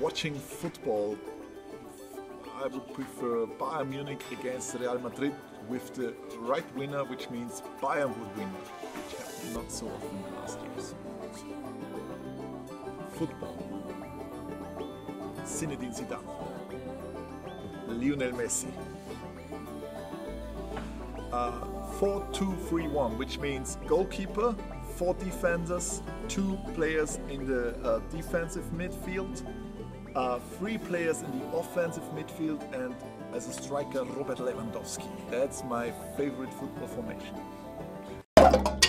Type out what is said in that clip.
watching football, I would prefer Bayern Munich against Real Madrid with the right winner, which means Bayern would win, which happened not so often in the last years. Football. Zinedine Zidane. Lionel Messi. 4-2-3-1, which means goalkeeper, 4 defenders, 2 players in the defensive midfield, 3 players in the offensive midfield, and as a striker Robert Lewandowski. That's my favorite football formation.